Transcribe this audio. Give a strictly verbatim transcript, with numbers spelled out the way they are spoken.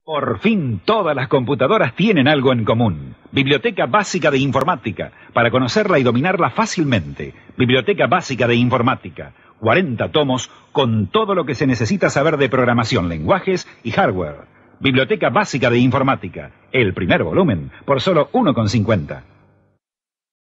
Por fin todas las computadoras tienen algo en común. Biblioteca Básica de Informática, para conocerla y dominarla fácilmente. Biblioteca Básica de Informática, cuarenta tomos con todo lo que se necesita saber de programación, lenguajes y hardware. Biblioteca Básica de Informática, el primer volumen, por solo uno con cincuenta.